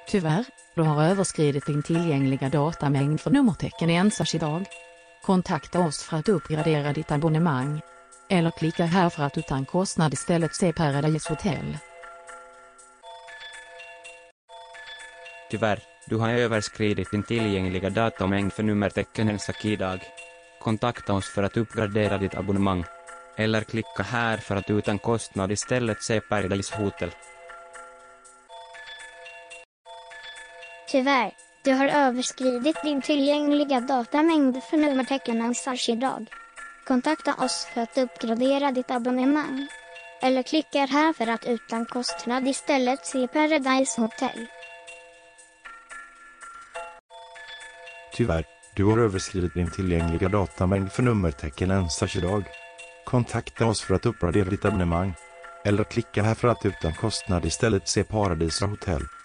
Tyvärr, du har överskridit din tillgängliga datamängd för nummertecken ensas idag. Kontakta oss för att uppgradera ditt abonnemang. Eller klicka här för att utan kostnad istället se Paradise Hotel. Tyvärr, du har överskridit din tillgängliga datamängd för nummertecken ensas idag. Kontakta oss för att uppgradera ditt abonnemang. Eller klicka här för att utan kostnad istället se Paradise Hotel. Tyvärr, du har överskridit din tillgängliga datamängd för nummertecken ensas idag. Kontakta oss för att uppgradera ditt abonnemang. Eller klicka här för att utan kostnad istället se Paradise Hotel. Tyvärr, du har överskridit din tillgängliga datamängd för nummertecken ensas idag. Kontakta oss för att uppgradera ditt abonnemang. Eller klicka här för att utan kostnad istället se Paradise Hotel.